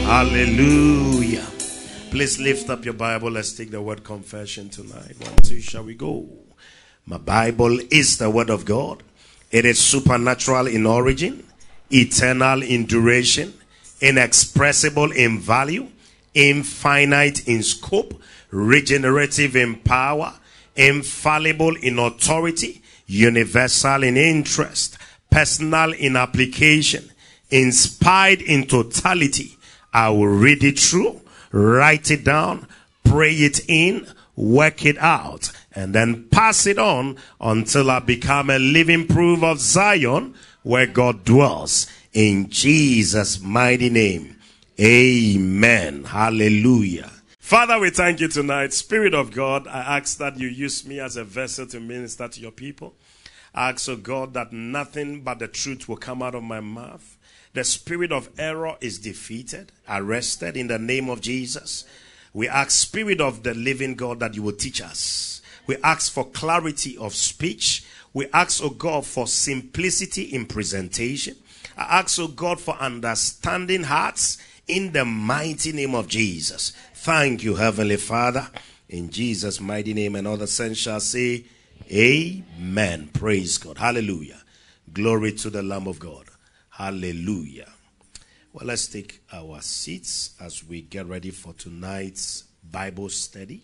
Hallelujah. Please lift up your Bible. Let's take the word confession tonight. 1, 2, shall we go? My Bible is the word of God. It is supernatural in origin, eternal in duration, inexpressible in value, infinite in scope, regenerative in power, infallible in authority, universal in interest, personal in application, inspired in totality. I will read it through, write it down, pray it in, work it out, and then pass it on until I become a living proof of Zion where God dwells. In Jesus' mighty name, amen. Hallelujah. Father, we thank you tonight. Spirit of God, I ask that you use me as a vessel to minister to your people. I ask, oh God, that nothing but the truth will come out of my mouth. The spirit of error is defeated, arrested in the name of Jesus. We ask, Spirit of the living God, that you will teach us. We ask for clarity of speech. We ask, oh God, for simplicity in presentation. I ask, oh God, for understanding hearts in the mighty name of Jesus. Thank you, Heavenly Father. In Jesus' mighty name, and all the saints shall say, amen. Praise God. Hallelujah. Glory to the Lamb of God. Hallelujah. Well, let's take our seats as we get ready for tonight's Bible study.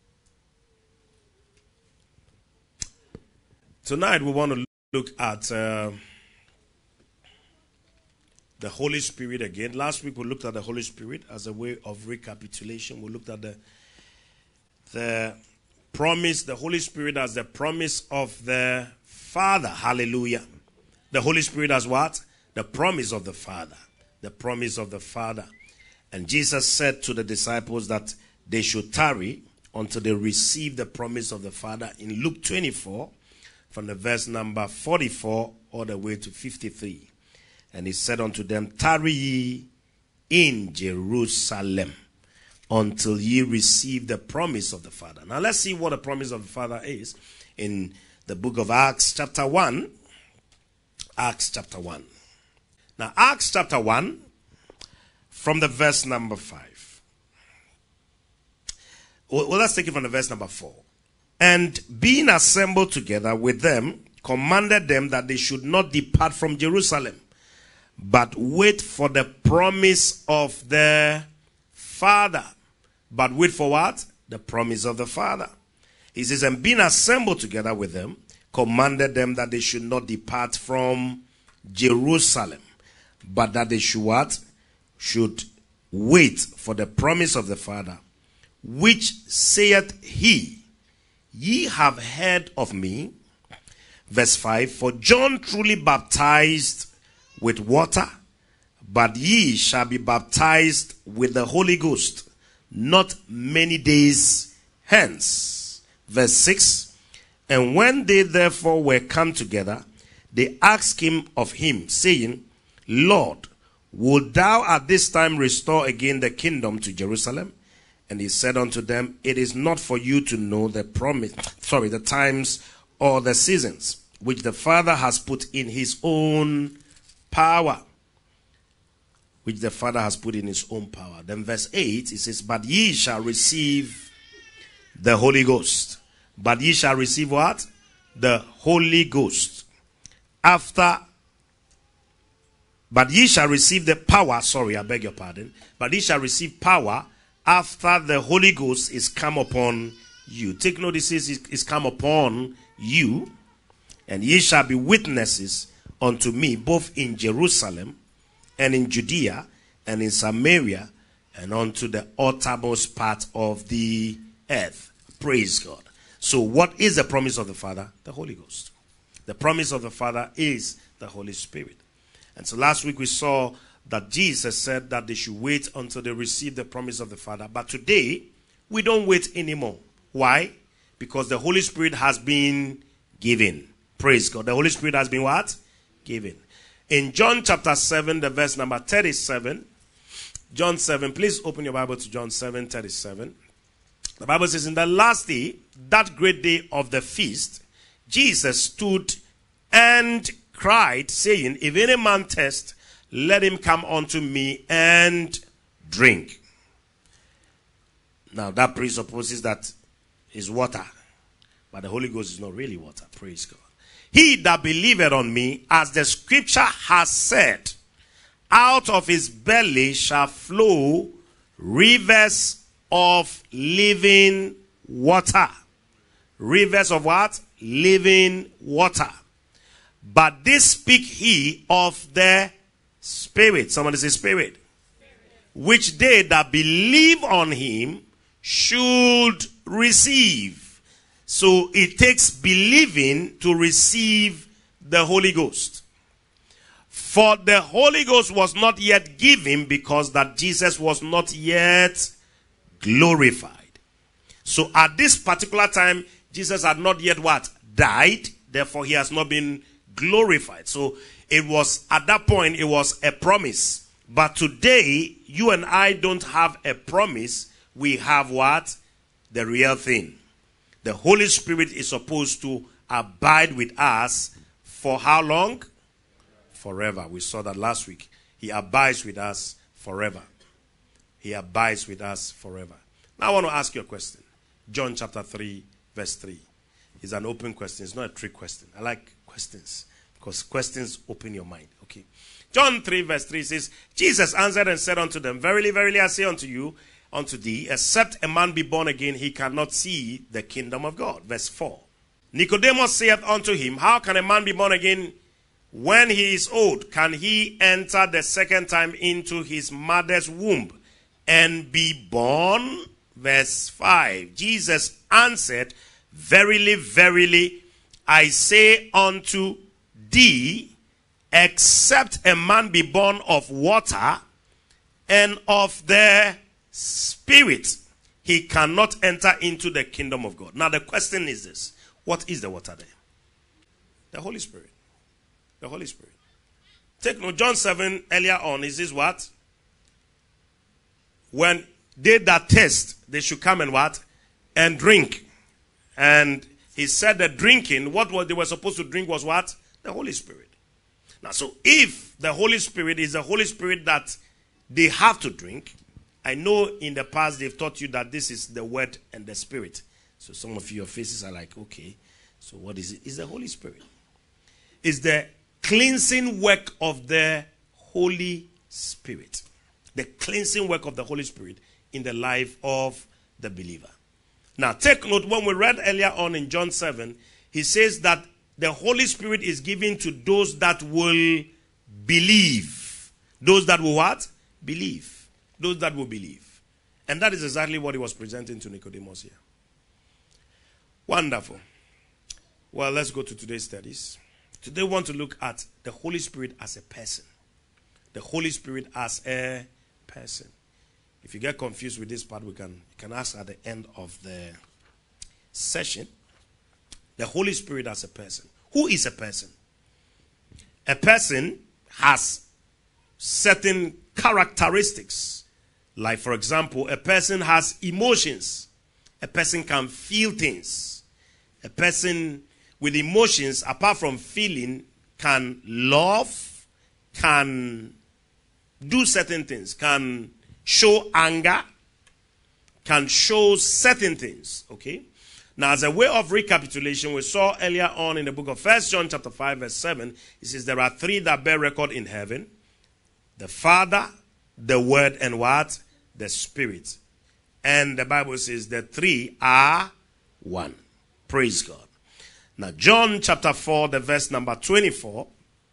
Tonight we want to look at the Holy Spirit again. Last week we looked at the Holy Spirit as a way of recapitulation. We looked at the promise, the Holy Spirit as the promise of the Father. Hallelujah. The Holy Spirit as what? The promise of the Father. The promise of the Father. And Jesus said to the disciples that they should tarry until they receive the promise of the Father in Luke 24, from the verse number 44 all the way to 53. And he said unto them, tarry ye in Jerusalem until ye receive the promise of the Father. Now let's see what the promise of the Father is in the book of Acts chapter 1. Acts chapter 1. Now, Acts chapter 1, from the verse number 5. Well, let's take it from the verse number 4. And being assembled together with them, commanded them that they should not depart from Jerusalem, but wait for the promise of the Father. But wait for what? The promise of the Father. He says, and being assembled together with them, commanded them that they should not depart from Jerusalem, but that they should what? Should wait for the promise of the Father, which saith he, ye have heard of me. Verse 5, for John truly baptized with water, but ye shall be baptized with the Holy Ghost not many days hence. Verse 6, and when they therefore were come together, they asked him of him, saying, Lord, wilt thou at this time restore again the kingdom to Jerusalem? And he said unto them, it is not for you to know the times or the seasons, which the Father has put in his own power. Which the Father has put in his own power. Then verse 8, it says, but ye shall receive the Holy Ghost. But ye shall receive what? The Holy Ghost. But ye shall receive the power, I beg your pardon. But ye shall receive power after the Holy Ghost is come upon you. Take notice, is come upon you. And ye shall be witnesses unto me, both in Jerusalem, and in Judea, and in Samaria, and unto the uttermost part of the earth. Praise God. So what is the promise of the Father? The Holy Ghost. The promise of the Father is the Holy Spirit. And so last week we saw that Jesus said that they should wait until they receive the promise of the Father. But today, we don't wait anymore. Why? Because the Holy Spirit has been given. Praise God. The Holy Spirit has been what? Given. In John chapter 7, the verse number 37. John 7, please open your Bible to John 7, 37. The Bible says, in the last day, that great day of the feast, Jesus stood and cried, saying, if any man thirst, let him come unto me and drink. Now that presupposes that is water. But the Holy Ghost is not really water. Praise God. He that believeth on me, as the scripture has said, out of his belly shall flow rivers of living water. Rivers of what? Living water. But this speak he of the Spirit. Somebody say Spirit. Which they that believe on him should receive. So it takes believing to receive the Holy Ghost. For the Holy Ghost was not yet given because that Jesus was not yet glorified. So at this particular time, Jesus had not yet what? Died. Therefore, he has not been glorified. So it was, at that point, it was a promise. But today, you and I don't have a promise. We have what? The real thing. The Holy Spirit is supposed to abide with us for how long? Forever. We saw that last week. He abides with us forever. He abides with us forever. Now I want to ask you a question. John chapter 3, verse 3. It's an open question. It's not a trick question. I like questions because questions open your mind. Okay. John 3, verse 3 says, Jesus answered and said unto them, Verily, verily, I say unto you, unto thee, except a man be born again, he cannot see the kingdom of God. Verse 4. Nicodemus saith unto him, How can a man be born again when he is old? Can he enter the second time into his mother's womb and be born? Verse 5. Jesus answered, Verily, verily, I say unto thee, except a man be born of water and of the Spirit, he cannot enter into the kingdom of God. Now the question is this. What is the water there? The Holy Spirit. The Holy Spirit. Take note, John 7 earlier on, is this what? When they that thirst, they should come and what? And drink. And he said that drinking, what they were supposed to drink was what? The Holy Spirit. Now, so if the Holy Spirit is the Holy Spirit that they have to drink, I know in the past they've taught you that this is the Word and the Spirit. So some of your faces are like, okay, so what is it? It's the Holy Spirit. It's the cleansing work of the Holy Spirit. The cleansing work of the Holy Spirit in the life of the believer. Now, take note, when we read earlier on in John 7, he says that the Holy Spirit is given to those that will believe. Those that will what? Believe. Those that will believe. And that is exactly what he was presenting to Nicodemus here. Wonderful. Well, let's go to today's studies. Today we want to look at the Holy Spirit as a person. The Holy Spirit as a person. If you get confused with this part, you can ask at the end of the session. The Holy Spirit as a person. Who is a person? A person has certain characteristics. Like, for example, a person has emotions. A person can feel things. A person with emotions, apart from feeling, can love, can do certain things, can show anger, can show certain things. Okay? Now, as a way of recapitulation, we saw earlier on in the book of 1 John chapter 5, verse 7, it says there are three that bear record in heaven. The Father, the Word, and what? The Spirit. And the Bible says the three are one. Praise God. Now, John chapter 4, the verse number 24.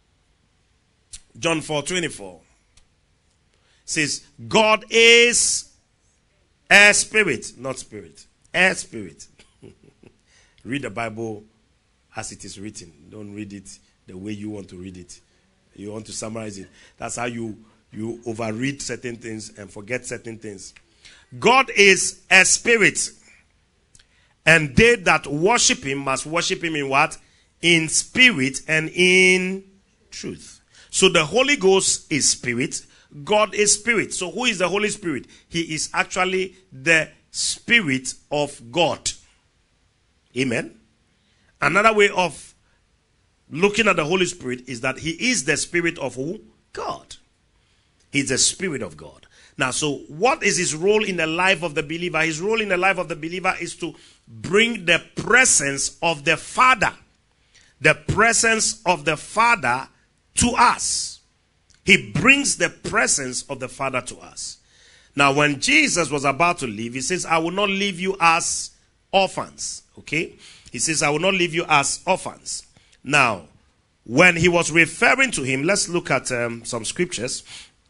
John 4:24 says, God is a spirit, not spirit. A spirit. Read the Bible as it is written. Don't read it the way you want to read it. You want to summarize it. That's how you overread certain things and forget certain things. God is a spirit. And they that worship him must worship him in what? In spirit and in truth. So the Holy Ghost is spirit. God is spirit. So who is the Holy Spirit? He is actually the Spirit of God. Amen. Another way of looking at the Holy Spirit is that he is the Spirit of who? God. He's the Spirit of God. Now, so what is his role in the life of the believer? His role in the life of the believer is to bring the presence of the Father. The presence of the Father to us. He brings the presence of the Father to us. Now, when Jesus was about to leave, he says, I will not leave you as orphans. Okay? He says, I will not leave you as orphans. Now, when he was referring to him, let's look at some scriptures.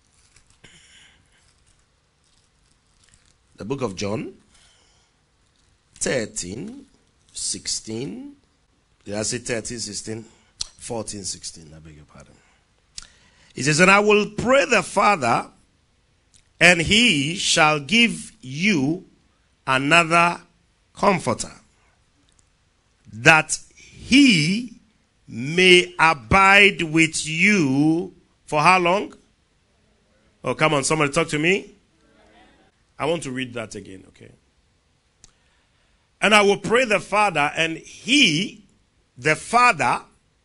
The book of John, 13, 16. Did I say 13, 16? 14, 16. I beg your pardon. He says, and I will pray the Father, and he shall give you another comforter, that he may abide with you for how long? Oh, come on, somebody talk to me. I want to read that again, okay? And I will pray the Father, and he, the Father,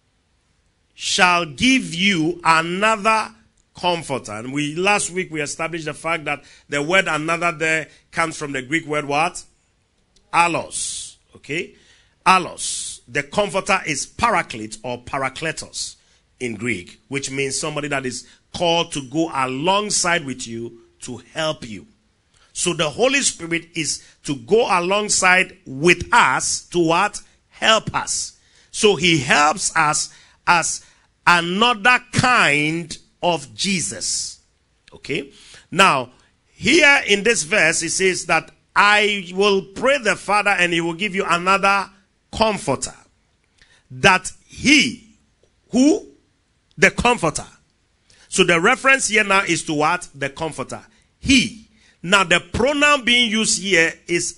shall give you another comforter. And last week we established the fact that the word another there comes from the Greek word what? Allos. Okay? Allos. The comforter is paraclete or parakletos in Greek, which means somebody that is called to go alongside with you to help you. So the Holy Spirit is to go alongside with us to what? Help us. So he helps us as another kind of Jesus. Okay? Now, here in this verse, it says that I will pray the Father and he will give you another comforter. That he, who? The comforter. So the reference here now is to what? The comforter. He. Now the pronoun being used here is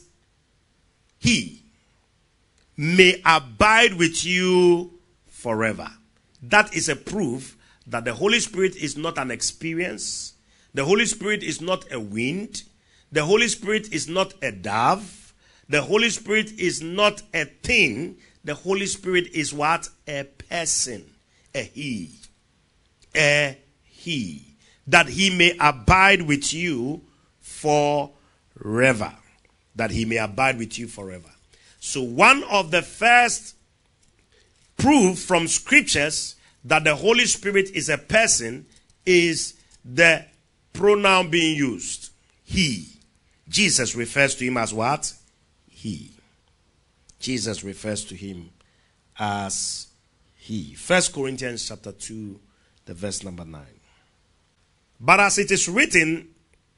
he. May abide with you forever. That is a proof that the Holy Spirit is not an experience. The Holy Spirit is not a wind. The Holy Spirit is not a dove. The Holy Spirit is not a thing. The Holy Spirit is what? A person. A he. A he. That he may abide with you forever. That he may abide with you forever. So one of the first proof from scriptures that the Holy Spirit is a person is the pronoun being used. He. Jesus refers to him as what? He. Jesus refers to him as he. 1 Corinthians chapter 2, the verse number 9. But as it is written,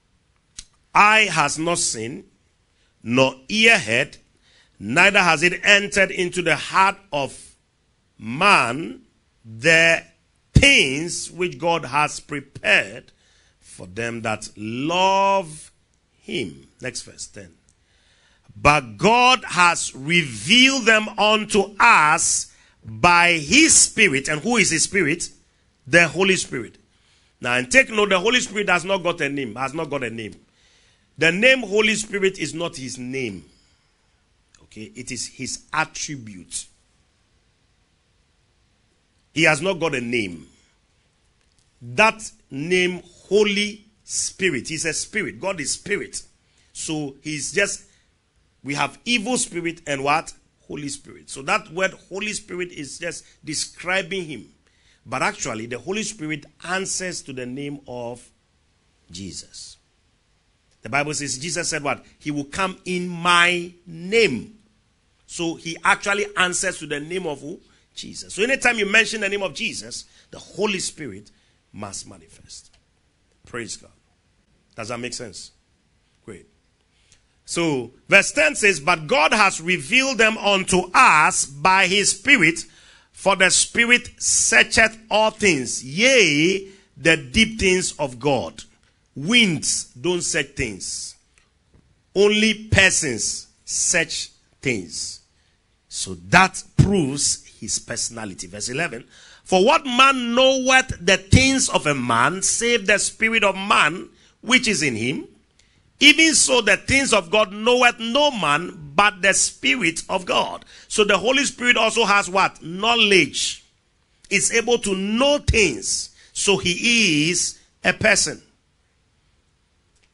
eye has not seen, nor ear heard, neither has it entered into the heart of man the things which God has prepared for them that love him. Next verse 10. But God has revealed them unto us by his Spirit. And who is his Spirit? The Holy Spirit. Now, and take note, the Holy Spirit has not got a name. Has not got a name. The name Holy Spirit is not his name. Okay, it is his attribute. He has not got a name. That name, Holy Spirit. He's a spirit. God is spirit. So he's just, we have evil spirit and what? Holy Spirit. So that word Holy Spirit is just describing him. But actually, the Holy Spirit answers to the name of Jesus. The Bible says, Jesus said what? He will come in my name. So he actually answers to the name of who? Jesus. So anytime you mention the name of Jesus, the Holy Spirit must manifest. Praise God. Does that make sense? Great. So verse 10 says, but God has revealed them unto us by his Spirit, for the Spirit searcheth all things, yea, the deep things of God. Winds don't search things. Only persons search things. So that proves his personality. Verse 11. For what man knoweth the things of a man, save the spirit of man which is in him? Even so the things of God knoweth no man, but the Spirit of God. So the Holy Spirit also has what? Knowledge. It's able to know things. So he is a person.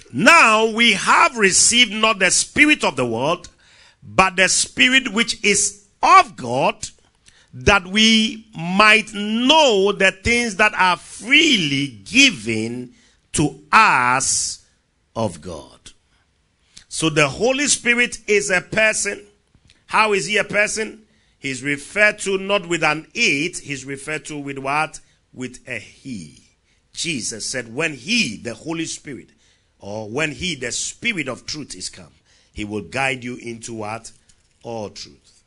Now we have received not the spirit of the world, but the Spirit which is of God, that we might know the things that are freely given to us of God. So the Holy Spirit is a person. How is he a person? He's referred to not with an it, he's referred to with what? With a he. Jesus said when he, the Holy Spirit, or when he, the Spirit of truth, is come, he will guide you into what? All truth.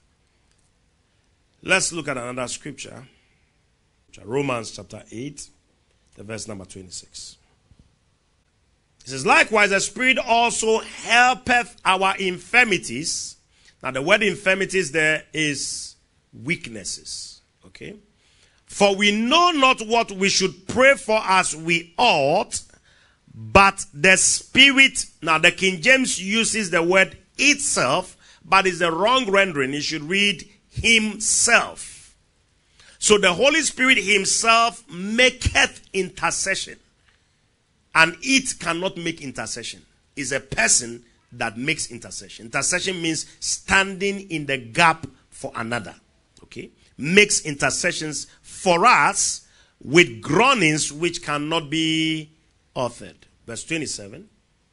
Let's look at another scripture. Romans chapter 8, the verse number 26. It says, likewise the Spirit also helpeth our infirmities. Now the word infirmities there is weaknesses. Okay? For we know not what we should pray for as we ought, but the Spirit, now the King James uses the word itself, but it's the wrong rendering. You should read himself. So the Holy Spirit himself maketh intercession. And it cannot make intercession. It's a person that makes intercession. Intercession means standing in the gap for another. Okay? Makes intercessions for us with groanings which cannot be uttered. Verse 27.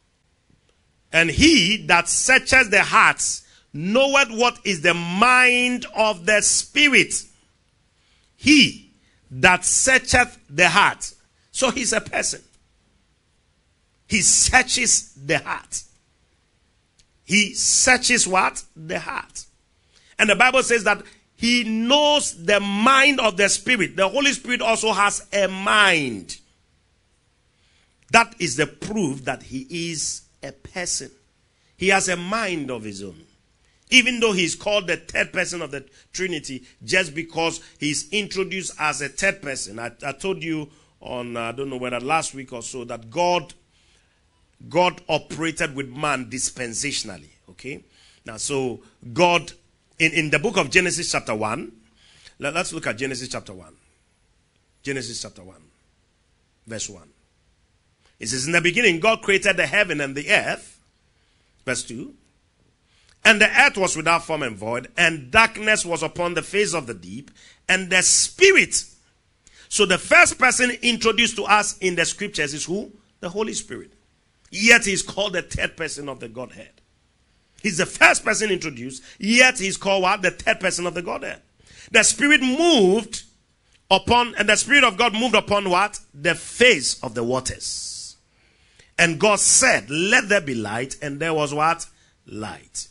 And he that searcheth the hearts knoweth what is the mind of the Spirit. He that searcheth the heart. So he's a person. He searches the heart. He searches what? The heart. And the Bible says that he knows the mind of the Spirit. The Holy Spirit also has a mind. That is the proof that he is a person. He has a mind of his own. Even though he's called the third person of the Trinity, just because he's introduced as a third person. I told you on, I don't know whether last week or so, that God operated with man dispensationally. Okay? Now, so God, in the book of Genesis chapter 1, let's look at Genesis chapter 1. Genesis chapter 1, verse 1. It says, in the beginning, God created the heaven and the earth. Verse 2. And the earth was without form and void, and darkness was upon the face of the deep, and the Spirit. So the first person introduced to us in the scriptures is who? The Holy Spirit. Yet he is called the third person of the Godhead. He's the first person introduced, yet he's called what? The third person of the Godhead. The Spirit moved upon, and the Spirit of God moved upon what? The face of the waters. And God said, let there be light, and there was what? Light.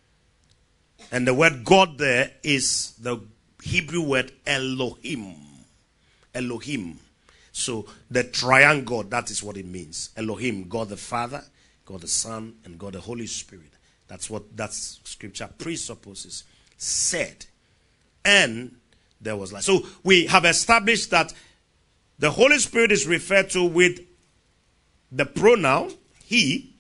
And the word God there is the Hebrew word Elohim. Elohim. So the triangle, that is what it means. Elohim, God the Father, God the Son, and God the Holy Spirit. That's what that scripture presupposes. Said. And there was light. So we have established that the Holy Spirit is referred to with the pronoun he.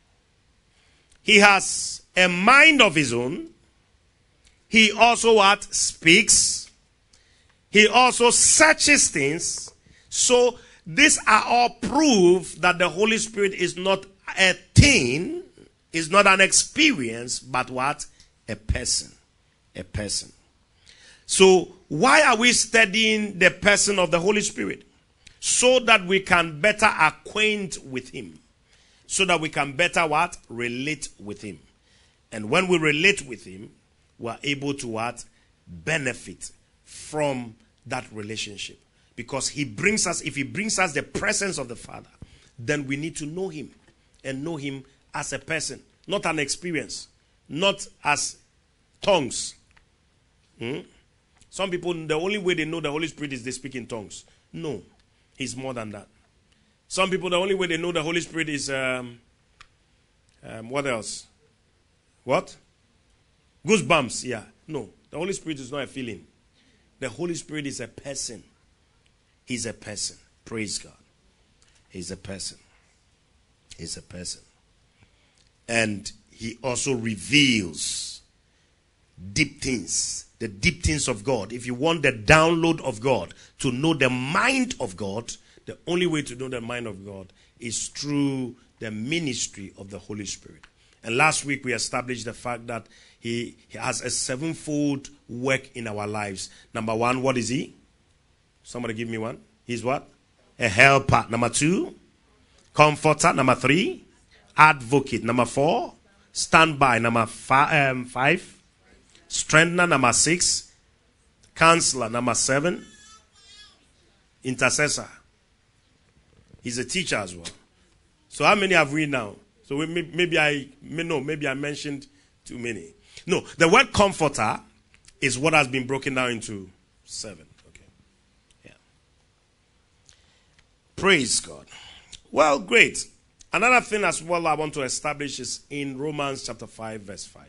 He has a mind of his own. He also what? Speaks. He also searches things. So these are all proof that the Holy Spirit is not a thing, is not an experience, but what? A person. A person. So why are we studying the person of the Holy Spirit? So that we can better acquaint with him. So that we can better what? Relate with him. And when we relate with him, we are able to what? Benefit from that relationship. Because he brings us, if he brings us the presence of the Father, then we need to know him. And know him as a person. Not an experience. Not as tongues. Some people, the only way they know the Holy Spirit is they speak in tongues. No. He's more than that. Some people, the only way they know the Holy Spirit is, what else? What? Goosebumps, yeah. No, the Holy Spirit is not a feeling. The Holy Spirit is a person. He's a person. Praise God. He's a person. He's a person. And he also reveals deep things. The deep things of God. If you want the download of God, to know the mind of God, The only way to know the mind of God is through the ministry of the Holy Spirit. And last week we established the fact that he has a sevenfold work in our lives. Number one, what is he? Somebody give me one. He's what? A helper. Number two, comforter. Number three, advocate. Number four, standby. Number five, strengthener. Number six, counselor. Number seven, intercessor. He's a teacher as well. So how many have we now? So maybe I mentioned too many. No, the word comforter is what has been broken down into 7. Okay. Yeah. Praise God. Well, great. Another thing as well I want to establish is in Romans chapter 5, verse 5.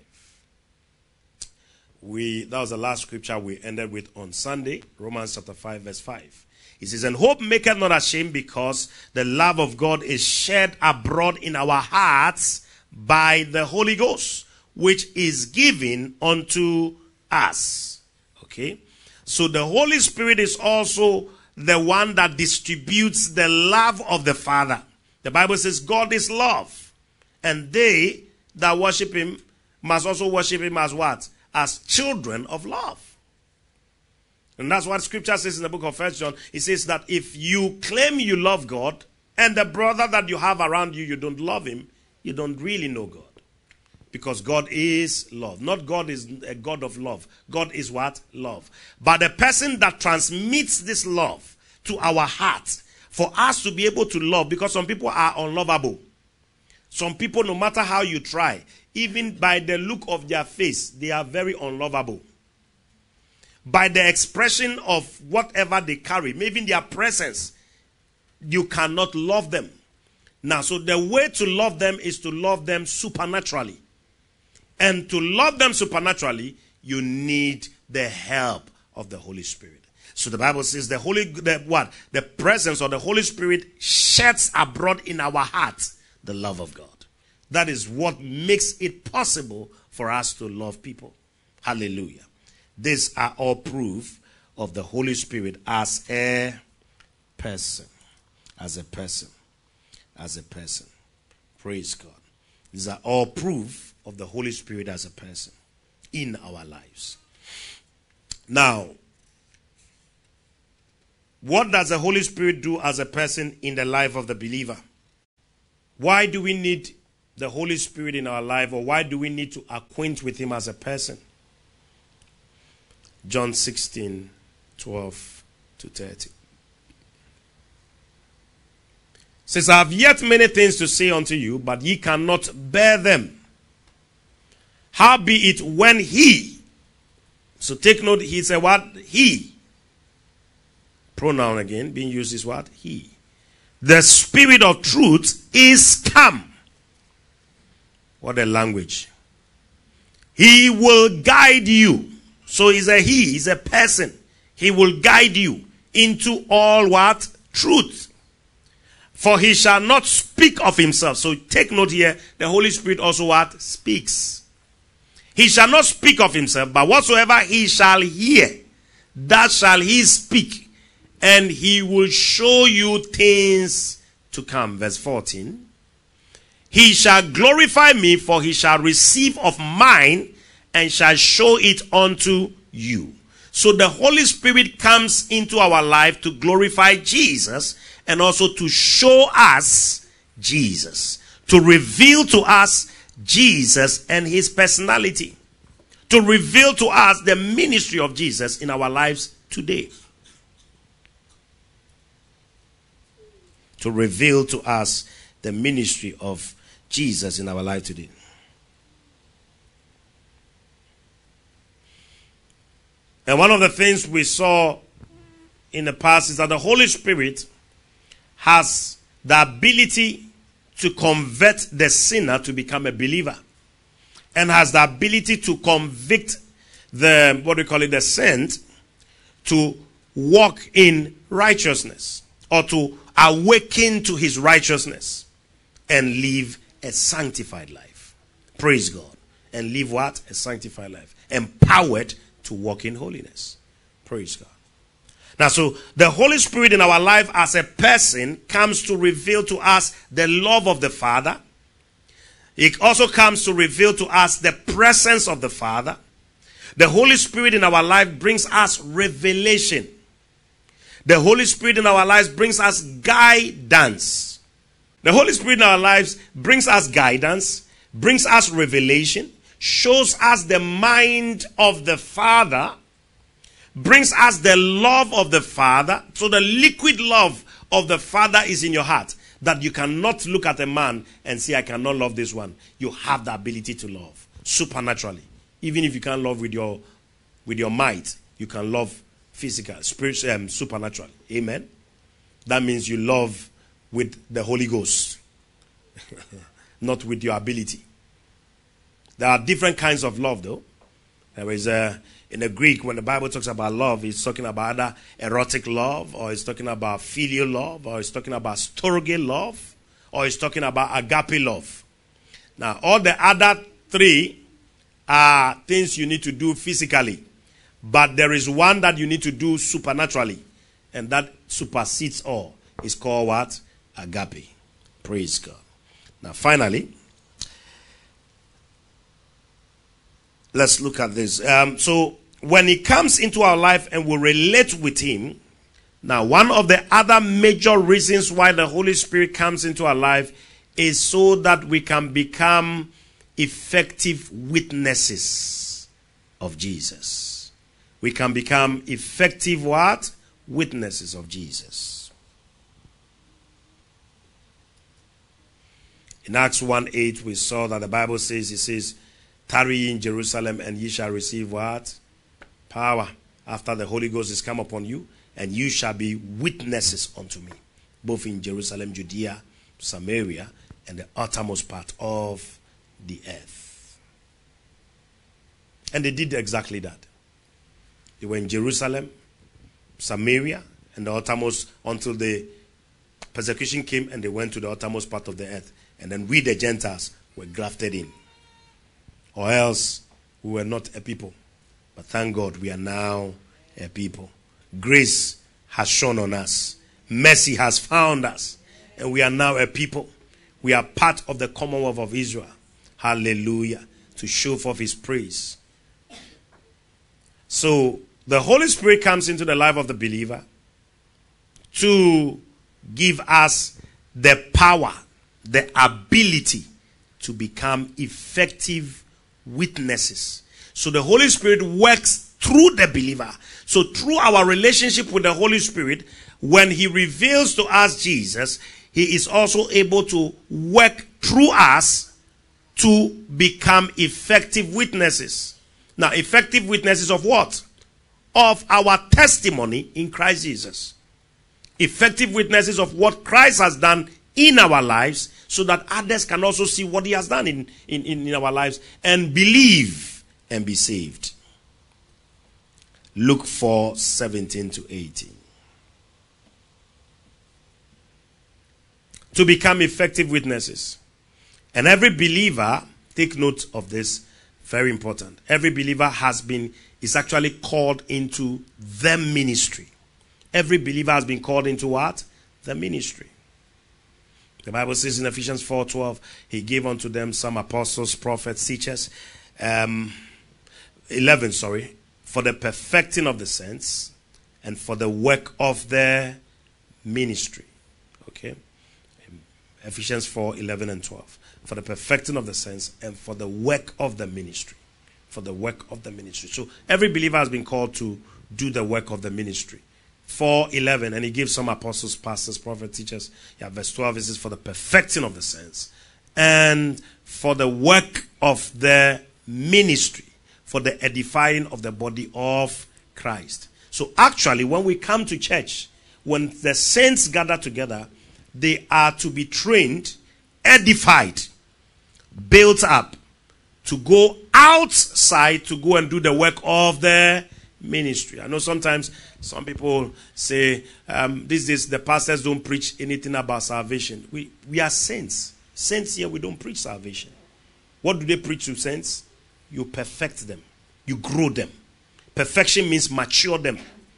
That was the last scripture we ended with on Sunday. Romans chapter 5, verse 5. It says, and hope maketh not ashamed, because the love of God is shed abroad in our hearts by the Holy Ghost, which is given unto us. Okay? So the Holy Spirit is also the one that distributes the love of the Father. The Bible says God is love. And they that worship him must also worship him as what? As children of love. And that's what scripture says in the book of 1 John. It says that if you claim you love God, and the brother that you have around you, you don't love him, you don't really know God. Because God is love. Not God is a God of love. God is what? Love. But the person that transmits this love to our heart, for us to be able to love, because some people are unlovable. Some people, no matter how you try, even by the look of their face, they are very unlovable. By the expression of whatever they carry, maybe in their presence, you cannot love them. Now, so the way to love them is to love them supernaturally. And to love them supernaturally, you need the help of the Holy Spirit. So the Bible says the presence of the Holy Spirit sheds abroad in our hearts the love of God. That is what makes it possible for us to love people. Hallelujah. These are all proof of the Holy Spirit as a person. As a person. As a person. Praise God. These are all proof of the Holy Spirit as a person in our lives. Now, what does the Holy Spirit do as a person in the life of the believer? Why do we need the Holy Spirit in our life, or why do we need to acquaint with him as a person? John 16, 12 to 30. Says, I have yet many things to say unto you, but ye cannot bear them. Howbeit when he, so take note, he said what? He. Pronoun again, being used is what? He. The Spirit of truth is come. What a language. He will guide you. So he's a he, he's a person. He will guide you into all what? Truth. For he shall not speak of himself. So take note here, the Holy Spirit also what? Speaks. He shall not speak of himself, but whatsoever he shall hear, that shall he speak. And he will show you things to come. Verse 14. He shall glorify me, for he shall receive of mine, and shall show it unto you. So the Holy Spirit comes into our life to glorify Jesus, and also to show us Jesus. To reveal to us Jesus and his personality. To reveal to us the ministry of Jesus in our lives today. To reveal to us the ministry of Jesus in our life today. And one of the things we saw in the past is that the Holy Spirit has the ability to convert the sinner to become a believer. And has the ability to convict the saint to walk in righteousness. Or to awaken to his righteousness. And live a sanctified life. Praise God. And live what? A sanctified life. Empowered to walk in holiness. Praise God. Now, so the Holy Spirit in our life as a person comes to reveal to us the love of the Father. It also comes to reveal to us the presence of the Father. The Holy Spirit in our life brings us revelation. The Holy Spirit in our lives brings us guidance. The Holy Spirit in our lives brings us guidance, brings us revelation, shows us the mind of the Father, brings us the love of the Father. So the liquid love of the Father is in your heart, that you cannot look at a man and say, I cannot love this one. You have the ability to love supernaturally. Even if you can't love with your might, you can love physical, spiritual, supernaturally. Amen. That means you love with the Holy Ghost, not with your ability. There are different kinds of love, though. There is in the Greek, when the Bible talks about love, it's talking about either erotic love, or it's talking about filial love, or it's talking about storge love, or it's talking about agape love. Now, all the other three are things you need to do physically. But there is one that you need to do supernaturally. And that supersedes all. It's called what? Agape. Praise God. Now finally, let's look at this. So when he comes into our life and we relate with him, now one of the other major reasons why the Holy Spirit comes into our life is so that we can become effective witnesses of Jesus. We can become effective what? Witnesses of Jesus. In Acts 1:8 we saw that the Bible says, it says, tarry ye in Jerusalem and ye shall receive what? Power after the Holy Ghost is come upon you, and you shall be witnesses unto me, both in Jerusalem, Judea, Samaria, and the uttermost part of the earth. And they did exactly that. They were in Jerusalem, Samaria, and the uttermost, until the persecution came and they went to the uttermost part of the earth. And then we, the Gentiles, were grafted in. Or else we were not a people. But thank God we are now a people. Grace has shone on us. Mercy has found us. And we are now a people. We are part of the Commonwealth of Israel. Hallelujah. To show forth his praise. So the Holy Spirit comes into the life of the believer to give us the power, the ability to become effective witnesses. So the Holy Spirit works through the believer. So through our relationship with the Holy Spirit, when he reveals to us Jesus, he is also able to work through us to become effective witnesses. Now, effective witnesses of what? Of our testimony in Christ Jesus. Effective witnesses of what Christ has done in our lives, so that others can also see what he has done in our lives and believe and be saved. Luke 4:17-18. To become effective witnesses. And every believer, take note of this, very important. Every believer is actually called into the ministry. Every believer has been called into what? The ministry. The Bible says in Ephesians 4:12, he gave unto them some apostles, prophets, teachers. 11, for the perfecting of the saints and for the work of their ministry. Okay? Ephesians 4:11 and 12. For the perfecting of the saints and for the work of the ministry. For the work of the ministry. So every believer has been called to do the work of the ministry. 4:11, and he gives some apostles, pastors, prophets, teachers. Yeah, verse 12 is for the perfecting of the saints and for the work of the ministry, for the edifying of the body of Christ. So actually, when we come to church, when the saints gather together, they are to be trained, edified, built up, to go outside to go and do the work of the ministry. I know sometimes some people say, these days the pastors don't preach anything about salvation. We are saints. Saints here, we don't preach salvation. What do they preach to saints? You perfect them. You grow them. Perfection means mature them.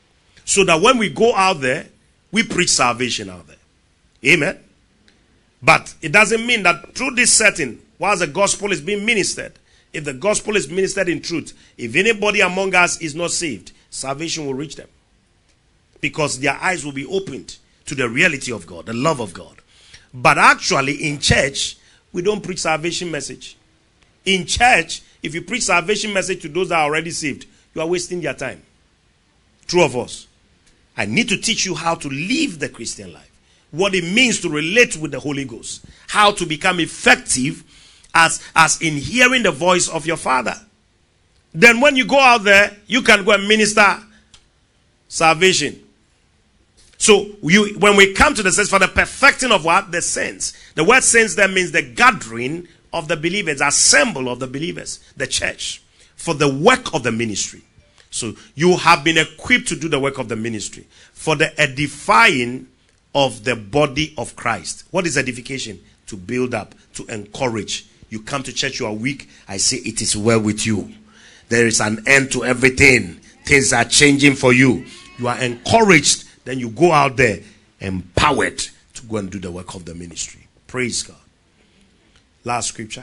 So that when we go out there, we preach salvation out there. Amen. But it doesn't mean that through this setting, while the gospel is being ministered, if the gospel is ministered in truth, if anybody among us is not saved, salvation will reach them. Because their eyes will be opened to the reality of God, the love of God. But actually, in church, we don't preach salvation message. In church, if you preach salvation message to those that are already saved, you are wasting their time. True of us. I need to teach you how to live the Christian life. What it means to relate with the Holy Ghost. How to become effective as in hearing the voice of your Father. Then when you go out there, you can go and minister salvation. So when we come to the sense for the perfecting of what? The saints. The word saints there means the gathering of the believers, assemble of the believers, the church, for the work of the ministry. So you have been equipped to do the work of the ministry for the edifying of the body of Christ. What is edification? To build up, to encourage. You come to church, you are weak. I say it is well with you. There is an end to everything. Things are changing for you. You are encouraged. Then you go out there empowered to go and do the work of the ministry. Praise God. Last scripture.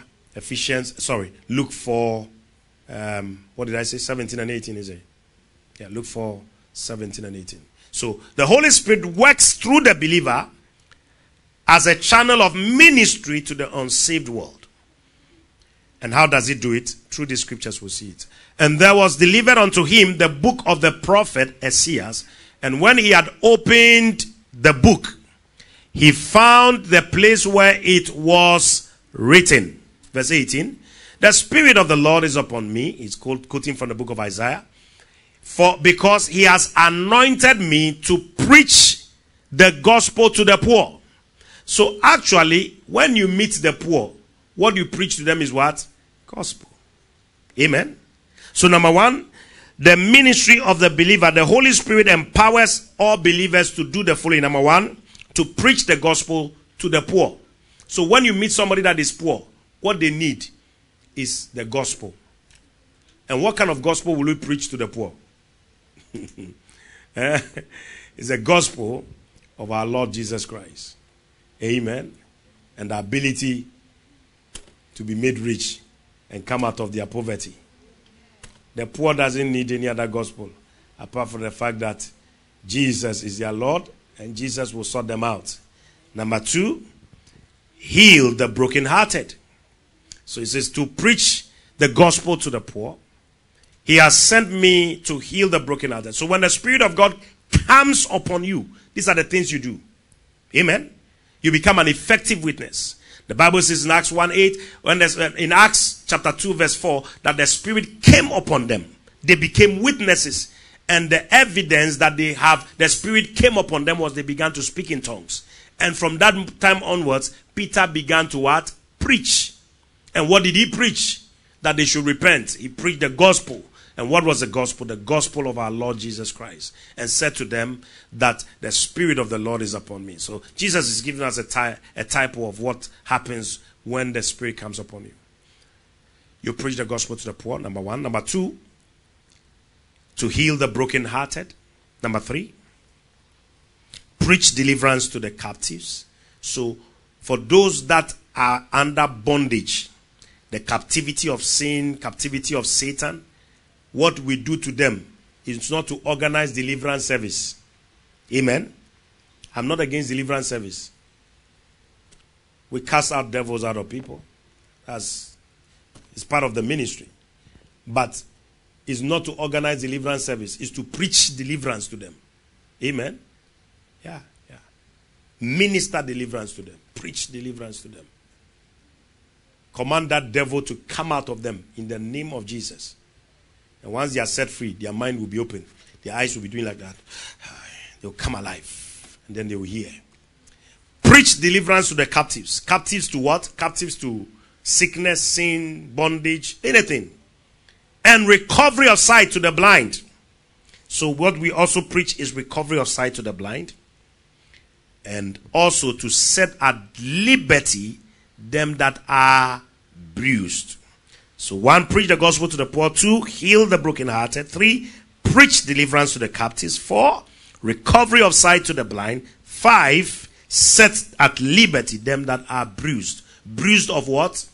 Luke 4. What did I say? 17 and 18 is it? Yeah, Luke 4, 17 and 18. So the Holy Spirit works through the believer as a channel of ministry to the unsaved world. And how does he do it? Through the scriptures we'll see it. And there was delivered unto him the book of the prophet Esaias. And when he had opened the book, he found the place where it was written. Verse 18. The Spirit of the Lord is upon me. He's quoting from the book of Isaiah. Because he has anointed me to preach the gospel to the poor. So actually, when you meet the poor, what you preach to them is what? Gospel. Amen. So number one, the ministry of the believer, the Holy Spirit empowers all believers to do the following. Number one, to preach the gospel to the poor. So when you meet somebody that is poor, what they need is the gospel. And what kind of gospel will we preach to the poor? It's the gospel of our Lord Jesus Christ. Amen. And the ability to be made rich and come out of their poverty. The poor doesn't need any other gospel apart from the fact that Jesus is their Lord and Jesus will sort them out. Number two, heal the brokenhearted. So it says to preach the gospel to the poor. He has sent me to heal the brokenhearted. So when the Spirit of God comes upon you, these are the things you do. Amen. You become an effective witness. The Bible says in Acts 1:8, in Acts chapter 2 verse 4, that the Spirit came upon them. They became witnesses. And the evidence that they have, the Spirit came upon them was they began to speak in tongues. And from that time onwards, Peter began to what? Preach. And what did he preach? That they should repent. He preached the gospel. And what was the gospel? The gospel of our Lord Jesus Christ. And said to them that the Spirit of the Lord is upon me. So Jesus is giving us a type of what happens when the Spirit comes upon you. You preach the gospel to the poor, number one. Number two, to heal the brokenhearted. Number three, preach deliverance to the captives. So for those that are under bondage, the captivity of sin, captivity of Satan, what we do to them is not to organize deliverance service. Amen. I'm not against deliverance service. We cast out devils out of people. It's part of the ministry. But it's not to organize deliverance service. It's to preach deliverance to them. Amen. Yeah. Minister deliverance to them. Preach deliverance to them. Command that devil to come out of them in the name of Jesus. And once they are set free, their mind will be open. Their eyes will be doing like that. They'll come alive. And then they will hear. Preach deliverance to the captives. Captives to what? Captives to sickness, sin, bondage, anything. And recovery of sight to the blind. So what we also preach is recovery of sight to the blind. And also to set at liberty them that are bruised. So one, preach the gospel to the poor. Two, heal the brokenhearted. Three, preach deliverance to the captives. Four, Recovery of sight to the blind. 5, set at liberty them that are bruised. Bruised of what?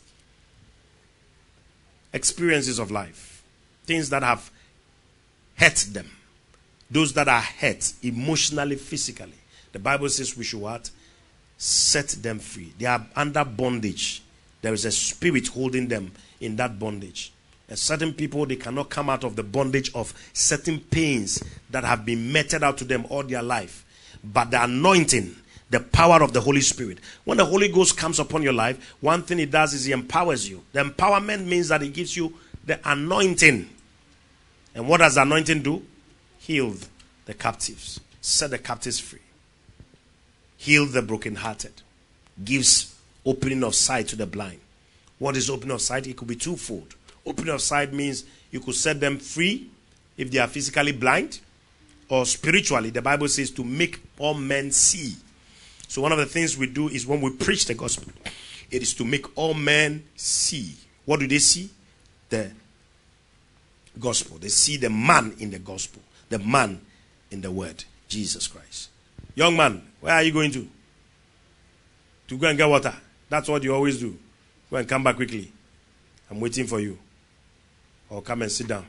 Experiences of life. Things that have hurt them. Those that are hurt emotionally, physically. The Bible says we should what? Set them free. They are under bondage. There is a spirit holding them in that bondage. And certain people, they cannot come out of the bondage of certain pains that have been meted out to them all their life. But the anointing, the power of the Holy Spirit. When the Holy Ghost comes upon your life, one thing it does is he empowers you. The empowerment means that it gives you the anointing. And what does the anointing do? Heal the captives. Set the captives free. Heal the brokenhearted. Gives opening of sight to the blind. What is opening of sight? It could be twofold. Opening of sight means you could set them free if they are physically blind, or spiritually. The Bible says to make all men see. So one of the things we do is when we preach the gospel, it is to make all men see. What do they see? The gospel. They see the man in the gospel. The man in the word. Jesus Christ. Young man, where are you going to? To go and get water. That's what you always do. Go and come back quickly. I'm waiting for you. Or come and sit down.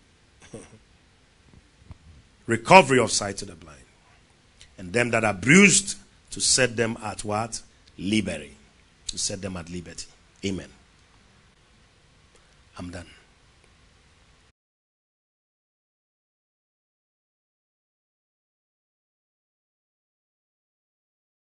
Recovery of sight to the blind. And them that are bruised, to set them at what? Liberty. To set them at liberty. Amen. I'm done.